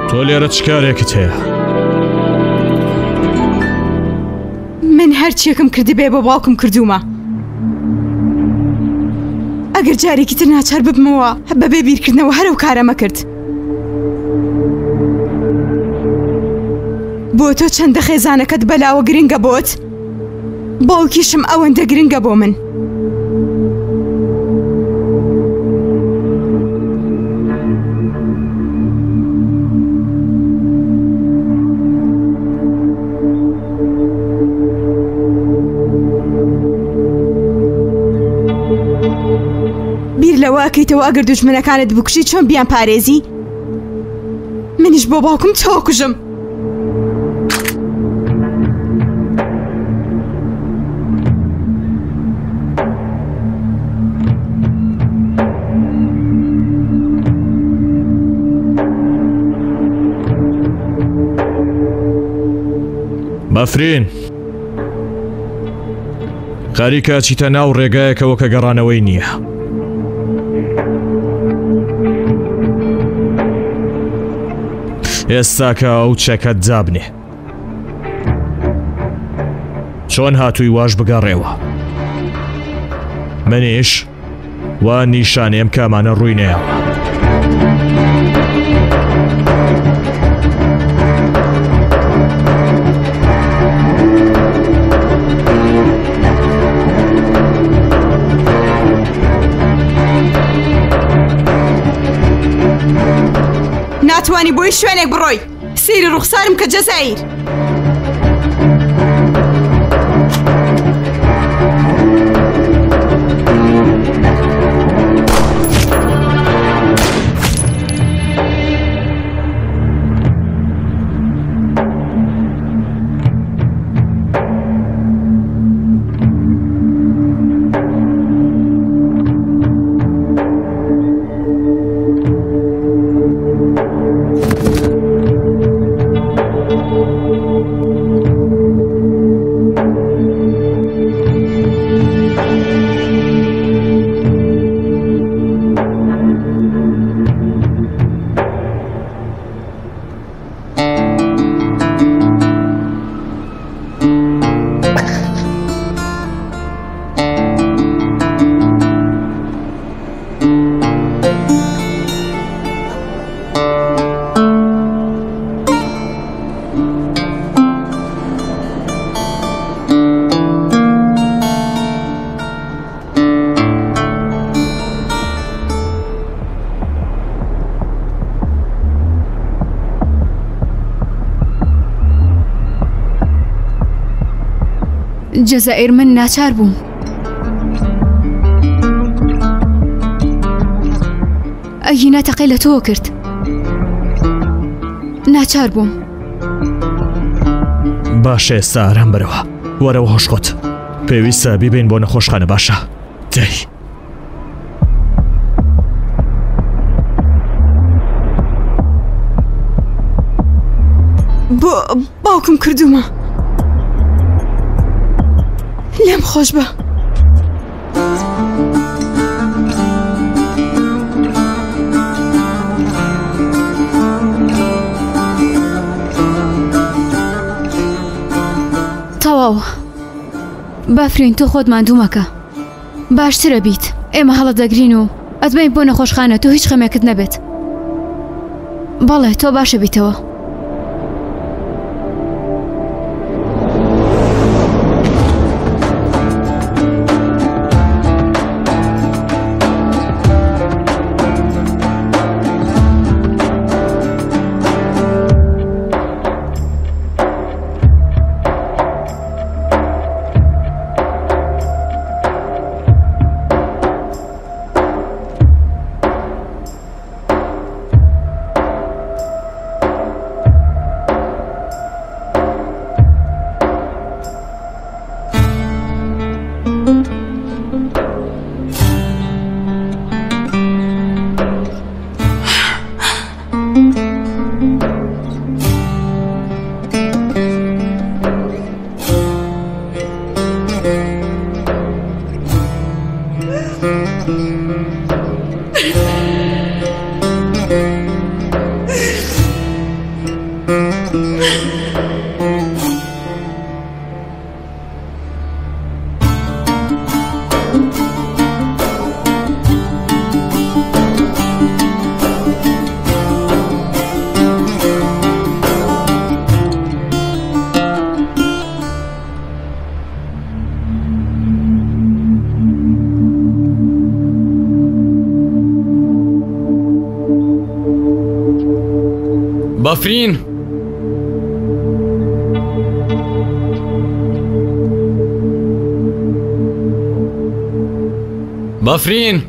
تۆ لێرە چ کارێکت هەیە؟ من هەرچیەکەم کردی بێ بۆ باوکم کردومە. ئەگەر جارێکی تر ناچار ببمەوە بەبێ بیرکردنەوە هەرو کارەمە کرد. بۆ تۆ چەندە خێزانەکەت بەلاوە گرنگە بۆت؟ باوکیشم ئەوەندە گرنگە بۆ من. بیر لەوەکەیتەوە ئەگەر دوژمنەکانت بکوشی چۆن بیان پارێزی؟ منیش بۆ باوکم تۆ کوژم. بەفرین خەریکە چیتە ناو ڕێگایەکەوە کە گەڕانەوەی نییە. ئێستا کە ئەو چەکەت جابنێ چۆن هاتووی واش بگەڕێەوە. منیش وا نیشانێم کامانە ڕووی نەیەوە. ناتوانی بۆی شوێنێک بڕۆی. سیری ڕوخسارم کە جەزایر. جەزائیر من ناچار بووم. ئەگی ناتەقەی لە تۆ کرد. ناچار بووم. باشە ئێستا ئارام بەرەوە. وەرەوە هۆشخۆت. پێویستە بیبین بۆ نەخۆشخانە باشە. دەی بۆ باوکم کردومە. لێم خۆش بە. تەواوە. بافرین تۆ خۆت ماندوو مەکە. باشترە بیت. ئێمە هەڵە دەگرین و ئەتبین بۆ نەخۆشخانە تۆ هیچ خەمێکت نەبێت. بەڵێ تۆ باشە بیتەوە. بافرین بافرین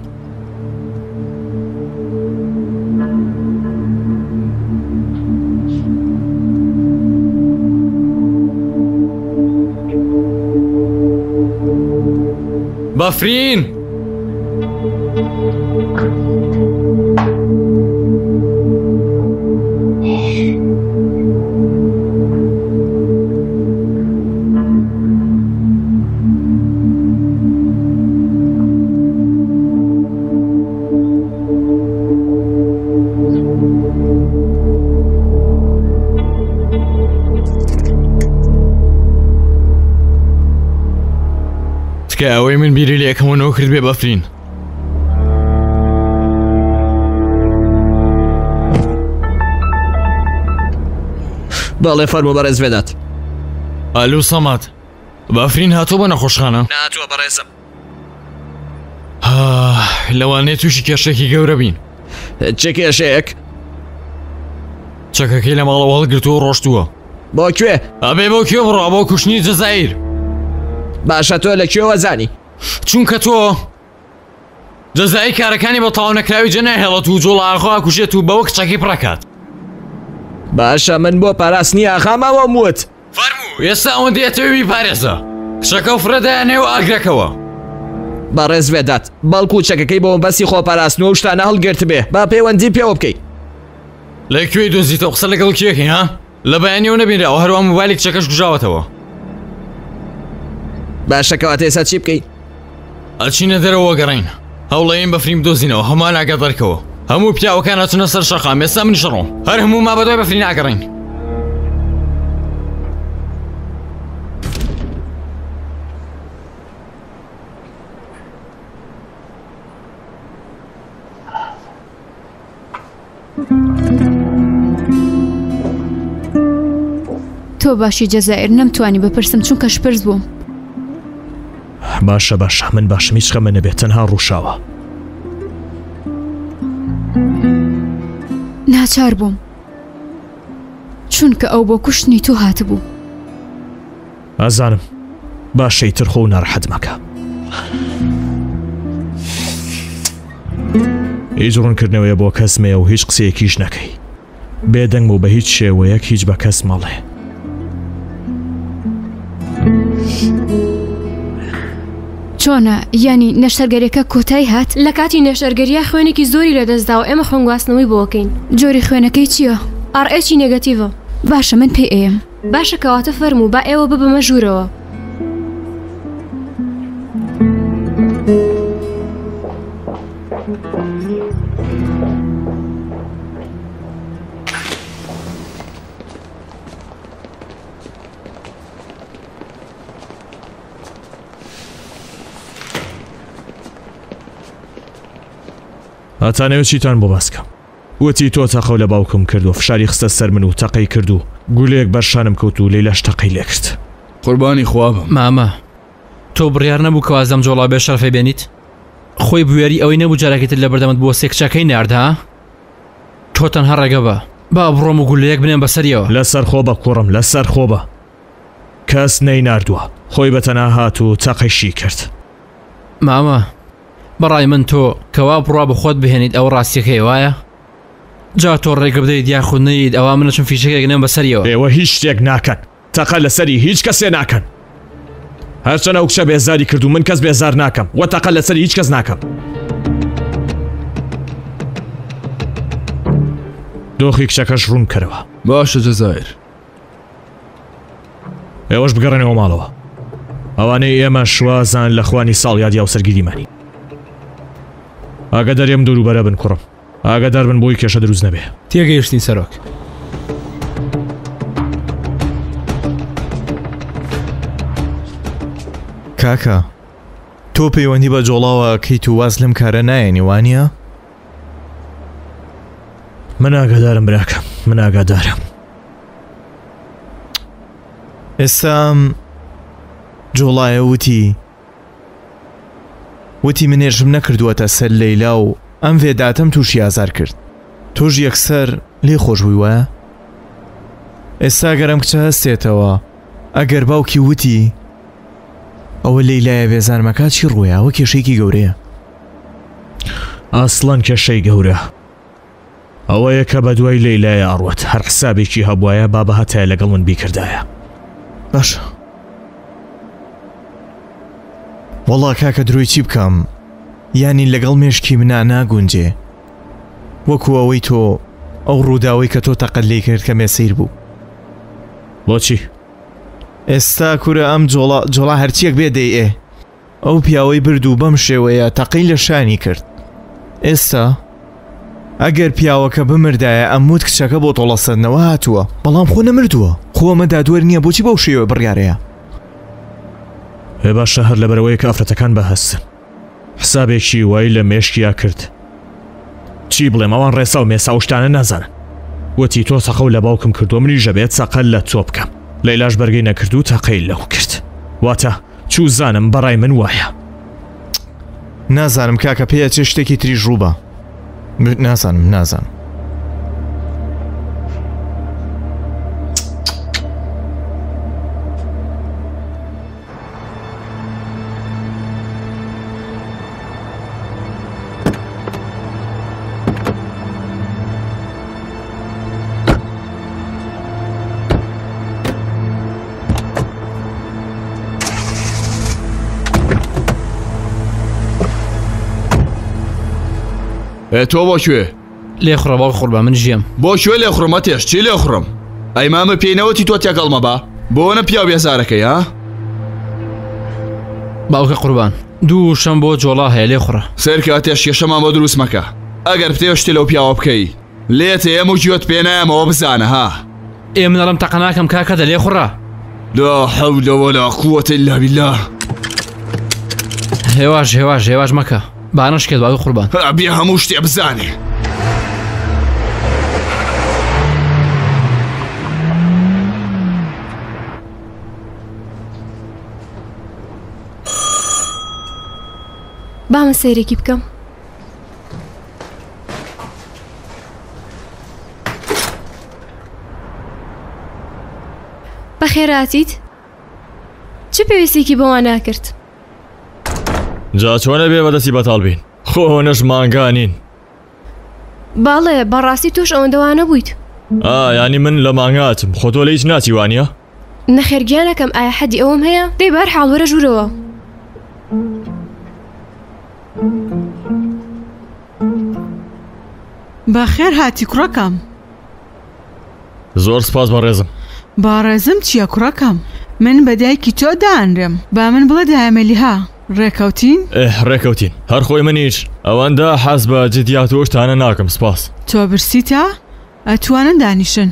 بافرین تکە ئەوەی من بیری لە یەکەمەوە کرد بێ بەفرین. بەڵێ فەرموو بەڕێز بێدات. ئالو سەمات بەفرین هاتۆ بۆ نەخۆشخانە؟ ناتوە بەڕێزم. لەوانەیە تووشی کێشێکی گەورە بین. چ کێشەیەک؟ چەکەکەی لە ماڵەوە هەڵگرتووە و ڕۆشتووە. بۆ کوێ؟ ئەبێ بۆ کوێ بڕۆ بۆ کوشتنی جەزایر. باشە تۆ لە کوێوە زانی؟ چونکە تۆ جەزایی کارەکانی بە تاو نەکراوی جە ناهێڵێت و جۆڵ ئاغا کوژێت و بەوە کچەکەی پڕەکات. باشە من بۆ پاراستنی ئاغامەوە موت. فەرموو ئێستا ئەوەندە دێتەوەی پارێزە کچەکە و فرەدایانێ و ئاگرەکەوە. بەڕێز بێدات بەڵکو چەکەکەی بۆ بەسی خۆپاراستنەوە و شتانە هەڵگرت بێ با پەیوەندی پێوە بکەیت. لەکوێ دۆزیتەوە قسە لەگەڵ کێکی ها؟ لە بەیانیەوە نەبینراوە هەروە مۆبایلی کچەکەش گوژاوەتەوە. باشە کەواتە ئێستا چی بکەیت؟ ئەچینە دەرەوە گەڕین هەوڵەیەن بەفرین بدۆزینەوە هەمان ئاگە دەرکەوە هەموو پیاوەکان ئەچنە سەر شەقام ئێستا منیش ڕۆم هەر هەموو ما بەدوای بەفرین ئاگەڕین. تۆ باشی جەزائیر نەمتوانی بپرسم چونکە شپرس بووم. باشە باشە من باشم هیچ خەمە نەبێت تەنها ڕووشاوە. ناچار بووم چونکە ئەو بۆ کوشتنی تۆ هاتبوو. ئازانم باشەی ترخۆ و ناڕەحەت مەکە. هیچ ڕوونکردنەوەیە بۆ کەس مێ و هیچ قسەیەکیش نەکەی بێدەنگ و بە هیچ شێوەیەک هیچ بە کەس مەڵێ. چۆنە ینی نەشتەرگەریەکە کۆتایی هات؟ لە کاتی نەشتەرگەریە خوێنێکی زۆری لەدەستدا و ئێمە خوێنگواستنەوەی بۆکەین. جۆری خوێنەکەی چییە؟ ڕئێکی نێگەتیڤە. باشە من پێی ئەیم. باشە کەواتە فەرموو با ئێوە ببمە ژوورەوە. هاتانەوە چیتان بۆ باسکەم وتی تۆ تەقە لە باوکم کرد و فشاری خستە سەر من و تەقەی کرد و گولەیەک بەرشانم کەوت و لەیلاش تەقەی لێ کرد. قوربانی خوا بم. مامە تۆ بڕیار نەبوو کە وازەم جۆڵا بێ شەرفەی بێنیت؟ خۆی بوێری ئەوەی نەبوو جارێکتر لە بەردەمت بۆ سێکچەکەی ناردها؟ تۆ تەنها ڕێگە بە با بڕۆم و گولەیەک بنێم بەسەریەوە. لەسەر خۆ بە کوڕم لەسەر خۆ بە کەس نەی ناردووە خۆی بەتەنها هات و تەقەیشی کرد. مامە بەڕای من تۆ کەوا بڕوا بە خۆت بهێنیت ئەو ڕاستیەکەی وایە؟ جا تۆ ڕێگە بدەیت یاخود نەیت ئەوە منەچم فیشەکێک نێم بەسەریەوە. ئێوە هیچ شتێک ناکەن تەقە لەسەری هیچ کەسێ ناکەن هەرچەنە ئەو کچە بێزاری کرد و من کەس بێزار ناکەم وە تەقە لەسەری هیچ کەس ناکەم. دۆخی کچەکەش ڕوون کردەوە. باشە جەزایر ئێوەش بگەڕێنەوە ماڵەوە ئەوانەی ئێمە شوازان لە خوانی ساڵ یادیا و سەرگیریمانی. ئاگاداریم دووروبەرە بن کوڕم ئاگادار بن بۆی کێشە دروست نەبێ. تێگەیشتین سەرۆک. کاکە تۆ پەیوەندی بە جۆڵاوە کەیت و واز لەم کارە نایەنی وانە؟ من ئاگادارم براکەم من ئاگادارم. ئێستا جۆڵایە وتی منێژم نەکردووەتە سەر لەیلا و ئەم vێداتەم تووشی ئازار کرد. تۆژ یەکسەر لێ خۆش بووی وایە؟ ئێستا گەرم کچە هەستێتەوە ئەگەر باوکی وتی ئەوە لەیلایە بێزارمەکە چی ڕوویە ئەوە کێشەیەکی گەورەیە ئاسڵەن کێشەی گەورە ئەوەیە کە بە دوای لەیلایە ئەڕوەت هەر حسابێکی هەبوایە بابە هەتایە لەگەڵ من بیکردایە باشە وەڵا کاکە دروی چی بکەم یانی لەگەڵ مێشکی منە ناگونجێ وەکو ئەوەی تۆ ئەو ڕووداوی کە تۆ تەقەت لێ کرد کە مێسیر بوو بۆچی؟ ئێستا کورە ئەم جۆڵا هەرچیەک بێ دەیئێ ئەو پیاوەی برد و بەم شێوەیە تەقەی لە شانی کرد ئێستا ئەگەر پیاوەکە بمردایە ئەموت کچەکە بۆ تۆڵەسەدنەوە هاتووە بەڵام خۆ نەمردووە خۆمەدا دوێر نییە بۆچی بەو شێوە بڕیارەیە هێ باشە هەر لەبەرەوەی کە ئەفرەتەکان بەهەستن حسابێکی وای لە مێشکیا کرد چی بڵێم ئەوان ڕێسا و مێسا و شتانە نازانن وەتی تۆ سەقە و لە باوکم کردو منی ژەبێت سەقەل لە تۆ بکەم لەیلاش بەرگەی نەکرد و تاقەی لەو کرد واتە چوو زانم بەڕای من وایە نازانم کاکە پێیە چێ شتێکی تریژ ڕووبە نازانم تۆ بۆ کوێ؟ لێ خوڕە باڵ خوڕبە من ژیم بۆ کوێ لێ خوڕمە تێش چی لێ خوڕم؟ ئەی مامە پێینەوەتی تۆ تێگەڵمە بە بۆنە پیا بێزارەکەی ها؟ باوکە قوربان دوو شەم بۆ جۆڵا هەیە لێ خوڕە سەرکە تێش کێشەمان بۆ دروست مەکە ئەگەر پتێشتی لەو پیاوە بکەی لێتە ئێمە و گوێت پێ نایەمەوە بزانە ها ئێ منەڵم تەقە ناکەم کاکەدە لێ خوڕە لا حول ولا قوة إلا بالله هێواش مەکە بانەشکێت باوی قوربان بێ هەموو شتێ بزانێ بامە سەیرێکی بکەم بەخێراتیت چ پێویستێکی بەوان ناکرد جا چۆنە بێ بەدەستی بەتاڵ بین خۆنەش مانگانین باڵێ بەڕاستی تۆش ئەوەندەوانە بوویت ینی من لە مانگاتم خۆ تۆ لە هیچ ناچی وانە نەخێرگیانەکەم ئایا حەدی ئەوم هەیە دەی بەر حاڵوەرە ژوورەوە بەخێر هاتی کوڕەکەم زۆر سپاس بەڕێزم باڕێزم چییە کوڕەکەم من بە دایکی تۆ دانرم با من بڵێ دایمەلیها ڕێکەوتین؟ ڕێکەوتین هەر خۆی منیش ئەوەندە حەز بە جدیات و شتانە ناکەم سپاس تۆ برسیتە؟ ئەتوانن دانیشن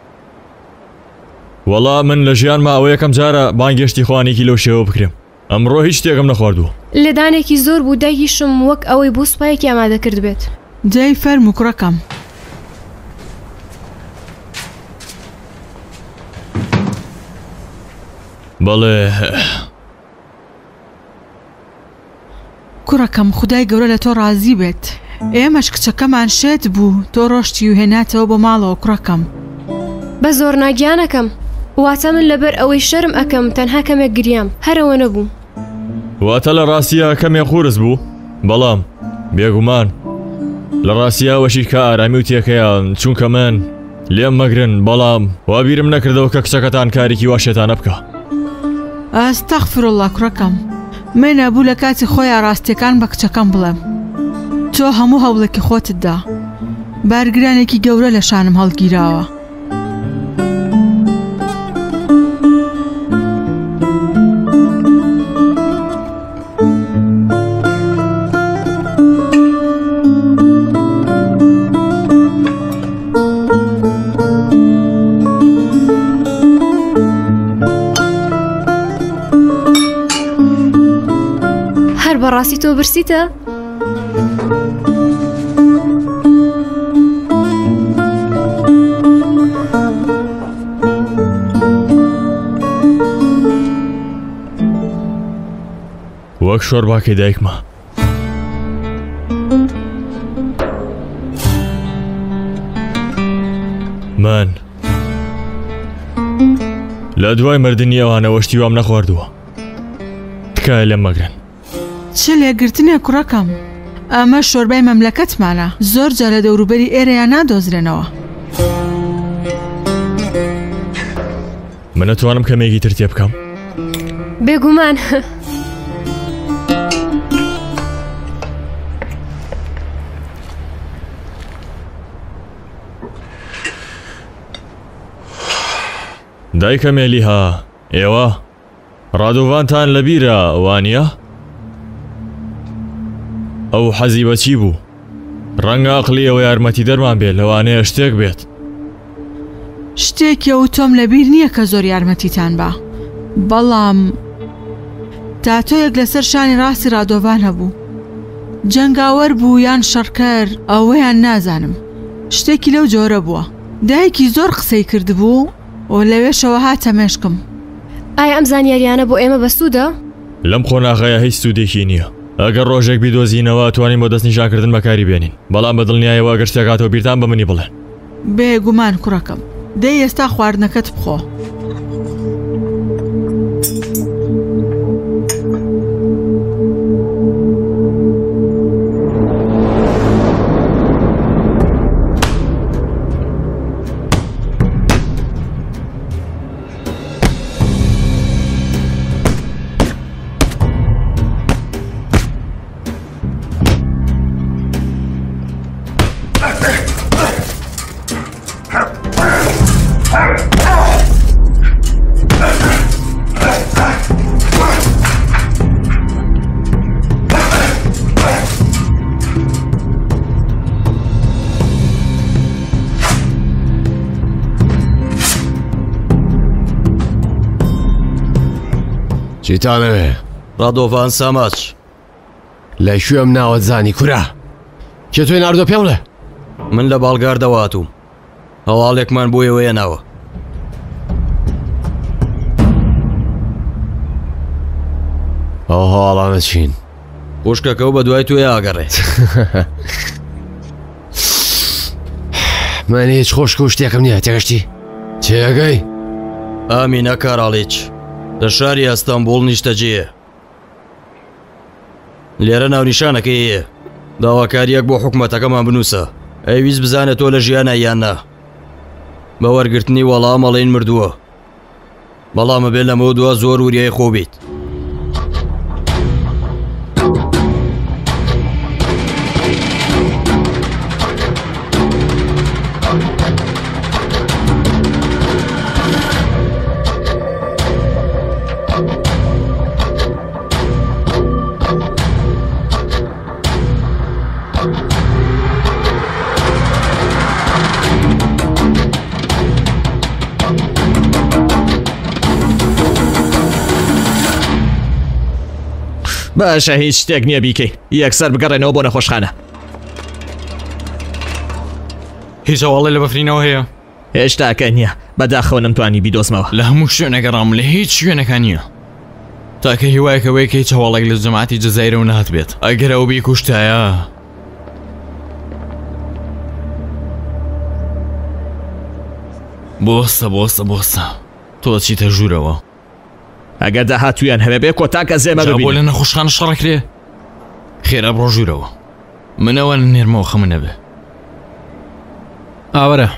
وەڵا من لە ژیانما ئەوە یەکەم جارە بانگێشتی خوانێکی لەو شێوە بکرێم ئەمڕۆ هیچ شتێکم نەخواردووە لێدانێکی زۆر بوو دایکیشم وەک ئەوەی بۆ سوپایەکی ئامادە کرد بێت جای فەرموو کوڕەکەم بەڵێ کوڕەکەم خودای گەورە لە تۆ ڕازی بێت ئێمەش کچەکەمان شێت بوو تۆ ڕۆشتی و هێناتەوە بۆ ماڵەوە کوڕەکەم بە زۆر ناگیانەکەم واتە من لەبەر ئەوەی شەرم ئەەکەم تەنها کەمێک گریام هەرەوە نەبوو واتە لە ڕاستیە کەمێک خورس بوو بەڵام بێگومان لە ڕاستیاوەشی کە ئارامی و تێکەیە چونکە من لێم مەگرن بەڵام وا بیرم نەکردەوە کە کچەکەتان کارێکی وا شێتانە بکە ئەستەغفیرڵڵا کوڕەکەم من نەبوو لە کاتی خۆیان ڕاستیەکان بە کچەکەم بڵێم تۆ هەموو هەوڵێکی خۆتتدا بارگرانێکی گەورە لە شانم هەڵگیراوە بەڕاستی تۆ برسیتە؟ وەک شۆرباکەی دایکمە لە دوای مردنی ئەوانە وەشتی وام نەخواردووە تکایە لێم مەگرن. چ لێگرتنێ کوڕەکەم؟ ئەمە شۆربای مەملەکەتمانە، زۆر جا لە دەوروبەری ئێرەیان نادۆزرێنەوە. من نەتوانم کەمێکی تر تێ بکەم. بێگومان دایکە مێلیها، ئێوە ڕادۆڤانتان لەبیرە وانە؟ ئەو حەزی بەچی بوو؟ ڕەنگە ئەقلی ئەوە یارمەتی دەرمان بێت لەوانەیە شتێک بێت. شتێکی ئەو تۆم لەبیر نییە کە زۆر یارمەتیتان بە، بەڵام تاتۆیەک لەسەر شانی ڕاستی ڕادۆڤان هەبوو، جەنگاوەر بوو یان شەڕکەر ئەوەیان نازانم، شتێکی لەو جۆرە بووە. دایکی زۆر قسەی کردبوو و لەوێشەوە هاتە مێشکم. ئایا ئەم زانیاریانە بۆ ئێمە بەسوودە؟ لەم خۆناغەیە هیچ سوودێکی نییە. ئەگەر ڕۆژێک بیدۆزینەوە توانین بۆ دەستنیشانکردن بەکاری بێنین، بەڵام بە دڵنیایەوە ئەگەر شتێکاتەوە بیرتان بە منی بڵێن. بێگومان کوڕەکەم، دەی ئێستا خواردنەکەت بخۆ. چیتانەوێ؟ ڕادۆڤان ساماچ لە کوێم ناوەت زانی کورە؟ کێ توێ ناردۆ پێڵێ؟ من لە باڵگار دەواتوم، هەواڵێکمان بۆ ئێوەیە ناوە. ئەو هەواڵانە چین؟ خوشکەکە و بە دوای توێ ئاگەڕێت. من هیچ خۆشکە و شتێکم نییە تێگەشتی؟ تێگەی؟ ئامینە کاراڵیچ لە شاری ئەستانبوڵ نیشتەجێیە. لێرە ناونیشانەکەی هەیە. داواکاریەک بۆ حکومەتەکەمان بنووسە. ئەویست بزانێت تۆ لە ژیانە یان نا. بە وەرگرتنی وەڵام مەڵین مردووە، بەڵامە بێت لەمەوە دووە زۆر وریای خۆ بیت. باشە هیچ شتێک نییە بیکەی، یەکسەر بگەڕێنەوە بۆ نەخۆشخانە. هیچ هەواڵی لە بەفرینەوە هەیە؟ هێشتاکە نییە، بەداخەوە نەمتوانی بیدۆزمەوە. لە هەموو شوێنەگەڕام لە هیچ شوێنەکان نییە، تاکە هیوایەکەوەی کە هیچ هەواڵێک لە جەماعەتی جەزایرەوە نهات بێت. ئەگەر ئەو بیکوشتایە بۆستە تۆ چیتە ژوورەوە. ئەگەر داهاتویان هەبێ بێ کۆتاکە زێمە بۆ لە نەخۆشخانە شەڕەکرێ. خێرا بڕۆ ژوورەوە، منەوە نێرمەوە خەمە نەبێ. ئاوەرە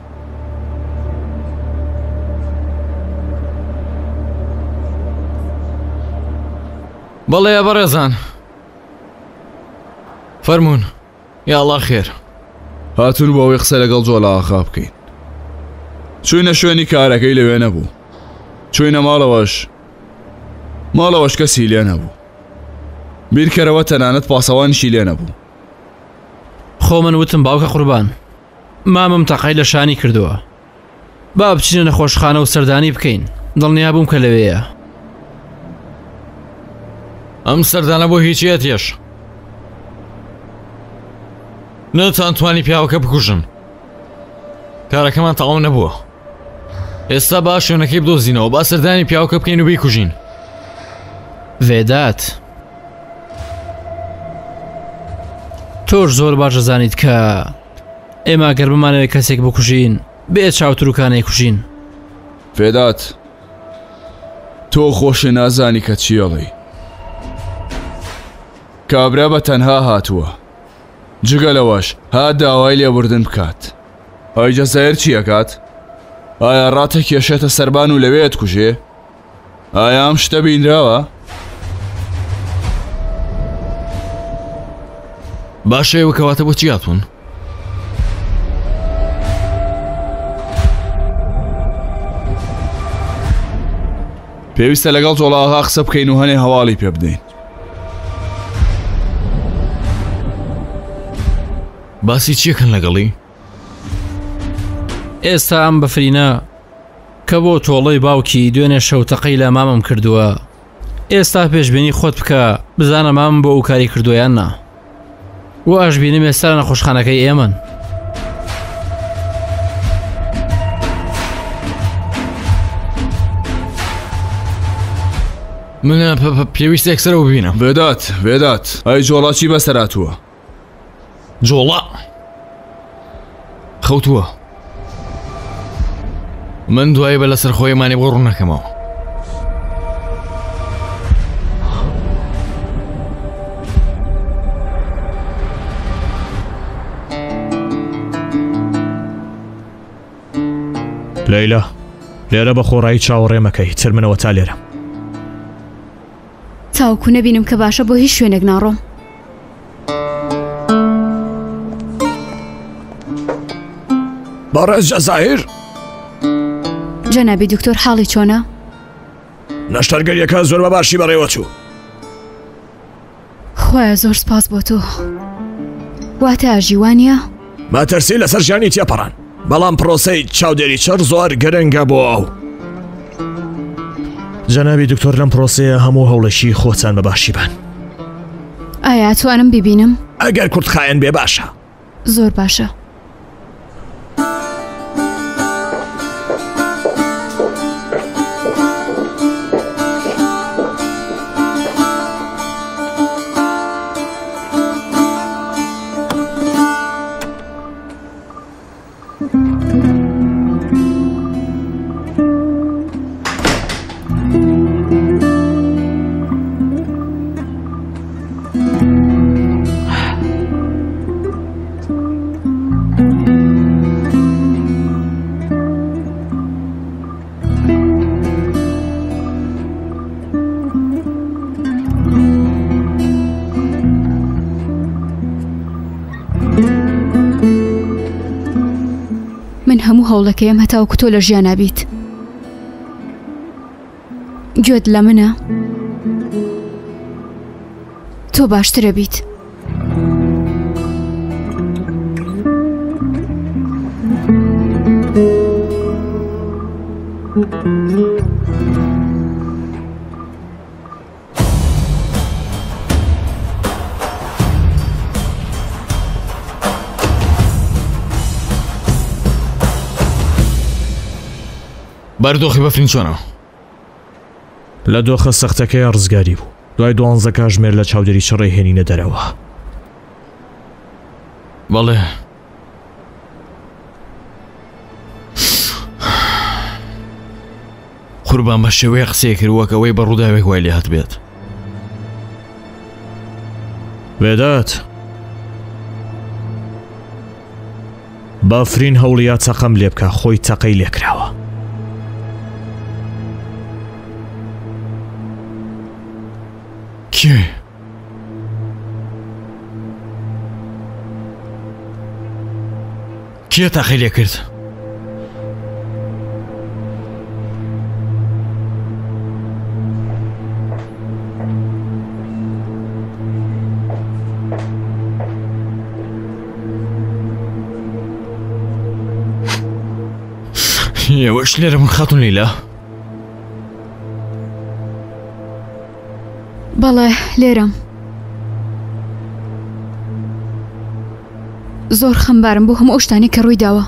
بەڵێ بەڕێزان، فەرموون. یاڵا خێر. هاتون بۆ ئەوەی قسە لەگەڵ جۆڵاخا بکەین. چوینە شوێنی کارەکەی لەوێ نەبوو، چوینە ماڵەوەش کەسی لێ نەبوو. بیرکەرەوە تەنانەت پاسەوانیشی لێ نەبوو. خۆ من وتم باوکە قوربان، مامم تەقای لە شانی کردووە، با بچینە نەخۆشخانە و سەردانی بکەین. دڵنیا بووم کە لەوەیە. ئەم سەردانە بۆ هیچیە تێش نەتان توانی پیاوەکە بکوژن. کارەکەمان تەواو نەبووە. ئێستا با شوێنەکەی بدۆزینەوە، با سەردانی پیاوەکە بکەین و بیکوژین. ڤێدات، تۆش زۆر باش دەزانیت کە ئێمە گەر بمانەوەی کەسێک بکوژین بێت چاوتروکانەی کوژین. فێدات تۆ خۆشە نازانی کە چیەڵی کابرا بە تەنها هاتووە جگە لەوەش هات داوای لێبوردن بکات ئەی جەزایر چیەکات؟ ئایا ڕاتە کێشێتە سەربان و لەوێت کوژێ؟ ئایا ئەم شتە بینراوە؟ باشە ئێوە کەواتە بۆچی هاتوون؟ پێویستە لەگەڵ جۆڵاغا قسە بکەین و هەنێ هەواڵی پێ بدەین. باسی چیەکەن لەگەڵی؟ ئێستا ئەم بەفرینە کە بۆ تۆڵەی باوکی دوێنێ شەوتەقەی لە مامم کردووە ئێستا پێشبینی خۆت بکە بزانە مامم بۆ ئەو کاری کردویان نا و ئاشبینم ئێستا نەخۆشخانەکەی ئێمەن. منە پێویستە یەکسەرەوە ببینم. وێدات ئەی جۆڵاچی بەسەراتووە؟ جۆڵا خەوتووە من دوای بە لەسەر خۆیمانی بۆ ڕوون نەکەمەوە. لەیلا لێرە بە خۆڕایی چاوەڕێمەکەی ترمنەوە تا لێرە چاوکو نەبینم کە باشە بۆ هیچ شوێنێک ناڕۆم. بەڕێز جەزایر جەنابی دکتۆر حاڵی چۆنە؟ نەشتەرگەریەکە زۆر بە باشی بەڕێوە چوو. خۆیە زۆر سپاس بۆ تۆ. واتە ئاژیوانە؟ ماتەرسی لەسەر ژیانی تێپەڕان بەڵام پرۆسەی چاودێری چڕ زۆر گەرەنگە بۆ ئەو. جەنابی دکتۆر لەم پرۆسەیە هەموو هەوڵەشی خۆتان بە باشی بن. ئایا توانم ببینم؟ ئەگەر کورتخایەن بێ باشە. زۆر باشە. من هەموو هەوڵەکەیم هەتاوەکو تۆ لە ژیان نابیت. گوێت لە منە تۆ باشترە بیت. بەردۆخی بەفرین چۆنە؟ لە دۆخە سەختەکەی ڕزگاری بوو. دوای 12 کاتژمێر لە چاودێری چڕی هێنینە دەرەوە. بەڵێ قوربان بە شێوەیە قسەی کردووەکەوەی بە ڕووداوێک وای لێ هات بێت. وێدات بافرین هەوڵیا چەقەم لێ بکە خۆی تەقەی لێکراوە. کێ؟ کێ تەقەی لێ کرد؟ ئێوەش لێرە من خاتون لەیلا؟ بەڵێ لێرەم. زۆر خەمبارم بۆ هەموو ئەو شتانی کە ڕووی داوە.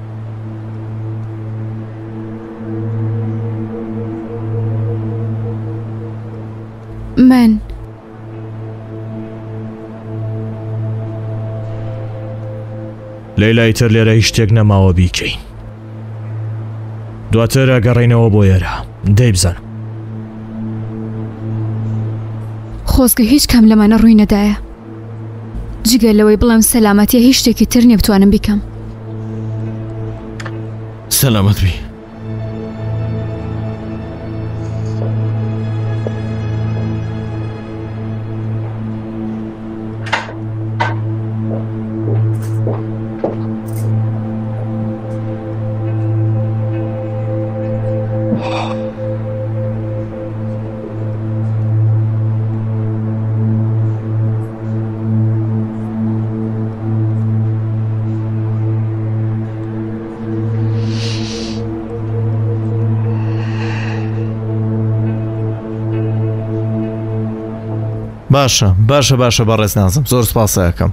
من لەیلای تر لێرە هیچ شتێک نەماوە بیکەین. دواتر گەڕێینەوە بۆ ئێرە دەی بزانم. خۆزگە هیچ کەم لەمانە ڕووی نەدایە جگە لەوەی بڵێم سەلامەتیە هیچ شتێکی تر نییە بتوانم بیکەم. سەلامەت بی. باشە بەڕێز نازم زۆر سپاسەکەم.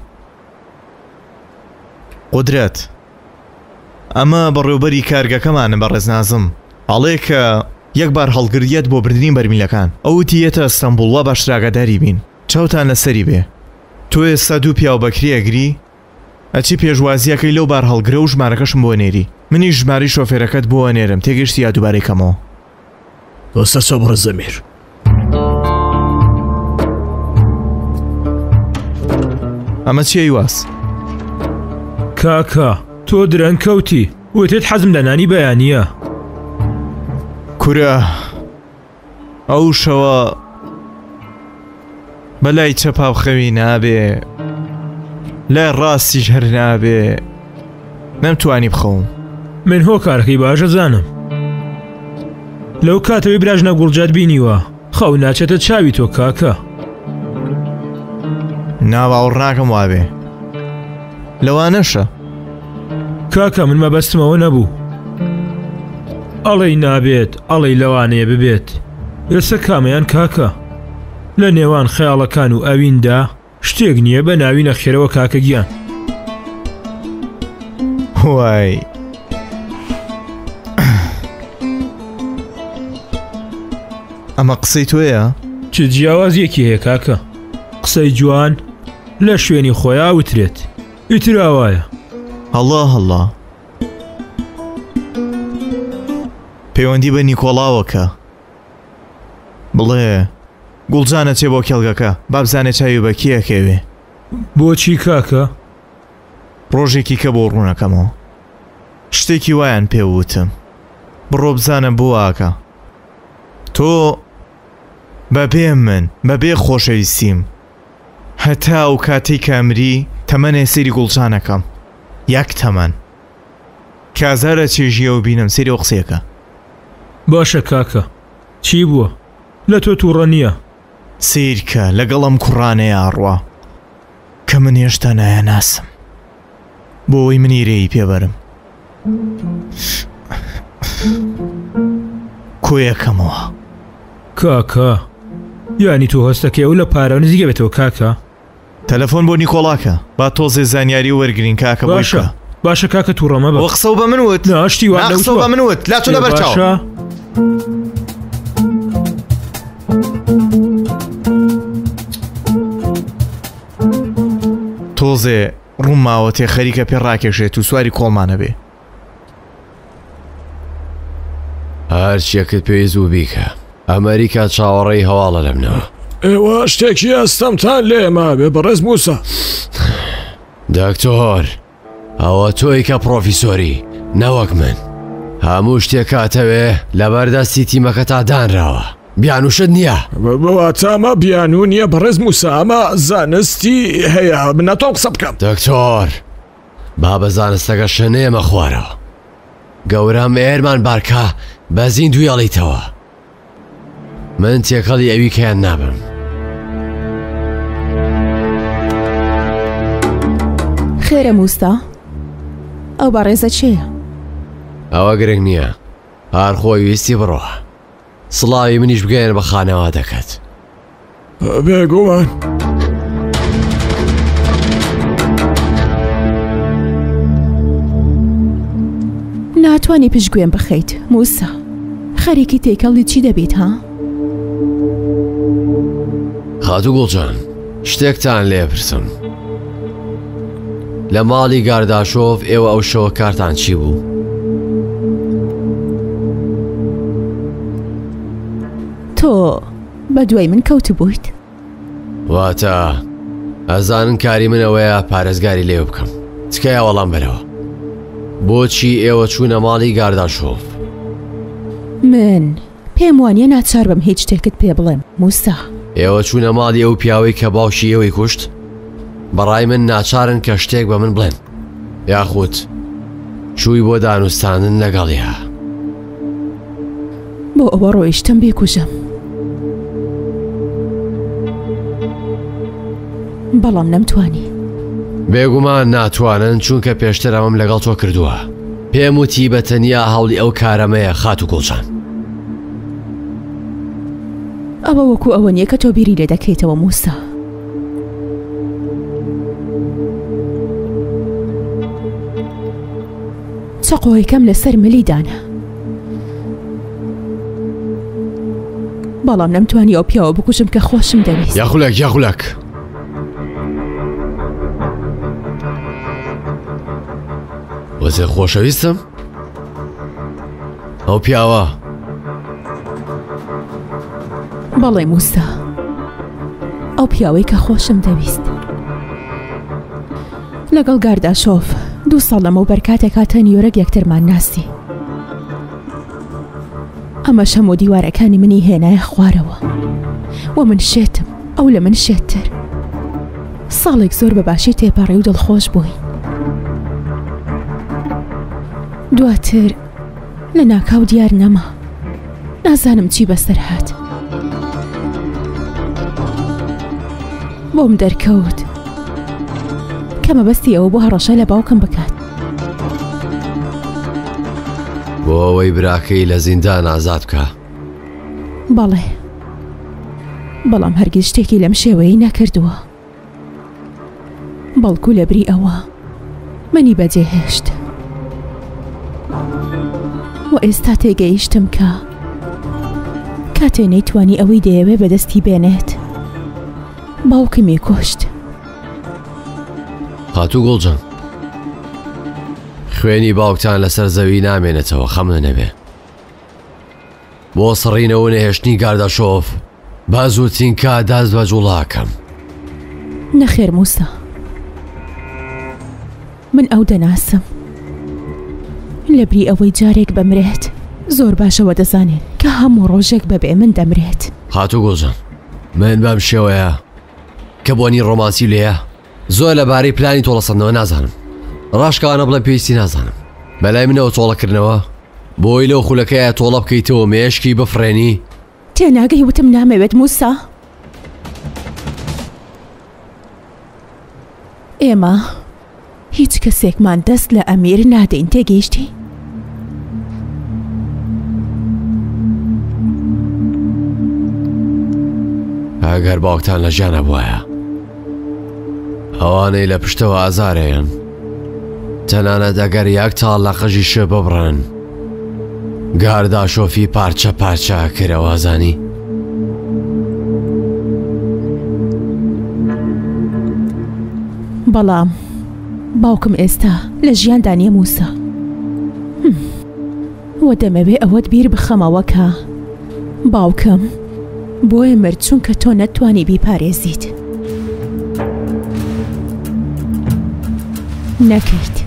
قودرەت ئەمە بەڕێوبەری کارگەکەمانە بەڕێز نازم ئەڵێ کە یەکبار هەڵگریەت بۆ بردننی بەرمیلەکان ئەوتی ئێتە ئەستەمبوڵ باشراگەداری بین چاوتان لەسەری بێ تۆ ئێستا دوو پیاو بەکری ئەگری ئەچی پێشوازیەکەی لەو بار هەڵگرە و ژمارەکەشم بۆ نێری منی ژماری شۆفێرەکەت بۆ نێرم تێگەشتی یا دووبارەیکەمەوە دۆستە چۆ بڕە زەمیر. ئەمە چیەی واس؟ کاکە تۆ درەنکەوتی وتێت حەزم لە نانی بەیانیە. کورە ئەو شەوە بەلای چەپاو خەوی نابێ لای ڕاستیش هەر نابێ نەمتوانی بخەوم. من هۆ کارەکەی باشە زانم لەو کاتەوەی براژنە گوڵجات بینیوە خەو ناچێتە چاوی تۆ کاکە. ناوەڕ ناکەم وابێ لەوانەشە کاکە من مەبەستمەوە نەبوو ئەڵێی نابێت ئەڵێی لەوانەیە ببێت ئێستا کامەیان کاکە لە نێوان خەیاڵەکان و ئەویندا شتێک نییە بە ناوی نەخێرەوە کاکە گیان. وای ئەمە قسەی تۆیە؟ چ جیاوازیەکی هەیە کاکە قسەی جوان لە شوێنی خۆیان وترێت ئیتراوایە. هەڵا پەیوەندی بە نیکۆڵاوەکە بڵێ گوڵجانە چێ بۆ کێڵگەکە بابزانێ چاوی بە کیەکەوێ. بۆچی کاکە؟ ڕۆژێکی کە بۆ ڕوونەکەمەوە شتێکی وایان پێوتم بڕۆ بزانە بوواکە تۆ بەبێ من بەبێ خۆشەویستیم هەتا ئەو کاتەی کامری تەمەنێ سەیری گوڵجانەکەم یەک تەمەن کازارە چێژیە و بینم سەیری ئەو قسەیەکە. باشە کاکە چی بووە؟ لە تۆ تووڕە نییە سیرکە لەگەڵم کوڕانەیە ئاڕوا کە من هێشتا نایە ناسم بۆ ئەوی منی رێی پێبەرم کۆیەکەمەوە. کاکە یانی تۆ هەستەکەی ئەو لە پارە نزیگە بێتەوە کاکە. تەلەفۆن بۆ نیکۆڵاکە با تۆزێ زانیاری وەرگرین کاکە باشە باشە کاکە تووڕەمە بە قسە بە من وت ناشتی قسە بە من وت لا تۆ لەبەرچاو تۆزێ ڕووماوە تێ خەریکە پێ ڕاکێشێت و سواری کۆڵمانە بێ. هەر چیەکت پێی زوو بیکە ئەمریکا چاوەڕێی هەواڵە لە منەوە. ئێوە شتێکی ئەستەمتان لێما بێ بەڕێز موسە. دکتۆر ئەوە تۆی کە پرۆفیسۆری نەوەک من هەموو شتێک کاتەوێ لە بەردەستی تیمەکە تا دانراوە بیانوشت نییە. بەواتە ئەمە بیانوو نییە بەڕێز موسە ئەمە زانستی هەیە بنەتۆ قسە بکەم. دکتۆر با بە زانستەکە شنێمە خوارەوە گەورەم ئێرمان بارکە بەزین دوێڵیتەوە من تێکەڵی ئەوی کەیان نابم. خێرە موستا ئەو بەڕێزە چێە؟ ئەوە گرنگ نییە هەر خۆی ویستی بڕۆ سڵاوی منیش بگەێن بە خانەوە دەکەت. بێگومان ناتوانانی پشتگوێن بخەیت موسا خەریکی تێکەڵی چی دەبێت ها؟ خاتوو گوڵجان شتێکتان لێ پرسم لە ماڵی گارداشۆف ئێوە ئەو شەوە کارتان چی بوو؟ تۆ بە دوای من کەوت بوویت؟ واتە ئەزانن کاری منەوەیە پارێزگاری لێو بکەم تکایە وەڵام بەرەوە بۆچی ئێوە چوونە ماڵی گارداشۆف؟ من پێم وانیە ناچار بم هیچ شتێکت پێ بڵێم موسا. ئێوە چوونە ماڵی ئەو پیاوەی کە باوکی ئێوەی کوشت بەڕای من ناچارن کە شتێک بە من بڵێن یاخود چووی بۆ دانوستاندن لەگەڵیە بۆ ئەوە ڕۆیشتم بێکوژم بەڵام نەمتوانی. بێگومان ناتوانن چونکە پێشتر ئەمەم لەگەڵ تۆ کردووە پێم وتی بە تەنیا هەوڵی ئەو کارەمەیە خات و گوڵجان. ئەوە وەکو ئەوە نییە کە تۆ بیری لێ دەکەیتەوە موسا. چەقۆیەکەم لەسەر ملیدانە بەڵام نەمتوانی ئەو پیاوە بکوژم کە خۆشم دەویست. یاخولەک یاخولەک وەزێ خۆشەویستم ئەو پیاوە بەڵێ موسا ئەو پیاوەی کە خۆشم دەویست لەگەڵ گارداشۆف 2 ساڵ لەمە بەرکاتێک هاتە نیویۆرک یەکترمان ناستی. ئەمە شەمۆ دیوارەکانی منی هێنایە خوارەوە و من شێتم ئەو لە من شێتتر. ساڵێک زۆر بە باشی تێپەڕی و دڵخۆش بووین. دواتر لە ناکاو دیار نەما نازانم چی بەسەر هات. بۆم دەرکەوت کە مەبەستی ئەوە بۆ هەڕەشە لە باوکم بکات بۆ ئەوەی براکەی لە زیندان ئازاد بکە. بەڵێ بەڵام هەرگیز شتێکی لەم شێوەیە نەکردووە بەڵکو لە بری ئەوە منی بەجێهێشت و ئێستا تێگەیشتم کە کاتێ نەیتوانی ئەوەی دەیەوێ بەدەستی بێنێت باوکمی کوشت. هاتوو گوڵجان خوێنی باوکتان لەسەر زەوی نامێنێتەوە خەمە نەبێ بۆ سڕینەوە نەهێشتنی گارداشۆف با زووترین کا داست بە جوڵاکەم. نەخێر موسا من ئەو دەناسم لە بری ئەوەی جارێک بمرێت زۆر باشەوە دەزانێت کە هەموو ڕۆژێک بەبێ من دەمرێت. هاتوو گوڵجان من بەم شێوەیە کە بۆنی ڕۆمانسی لێیە زۆر لەبارەی پلانی تۆڵەسەندنەوە نازانم ڕاشکەوانە بڵێ پێویستی نازانم بەلای منەوە تۆڵەکردنەوە بۆی لەو خولەکەیە تۆڵە بکەیتەوە مێشکی بفرێنی تێناگەی وتم نامەوێت موسا. ئێمە هیچ کەسێکمان دەست لە ئەمیر نادەین تێگەیشتی؟ ئەگەر باوکتان لە ژیانە بووایە ئەوانەی لە پشتەوە ئازارەیەن تەنانەت ئەگەر یەک تاڵ لە قژی شێ ببڕن گارداشۆفی پارچە پارچە کرەوازانی. بەڵام باوکم ئێستا لە ژیاندا نیە موسا وە دەمەوێ ئەوەت بیر بخەمەوە کە باوکم بۆیە مرد چونکە تۆ نەتوانی بیپارێزیت نەکرد.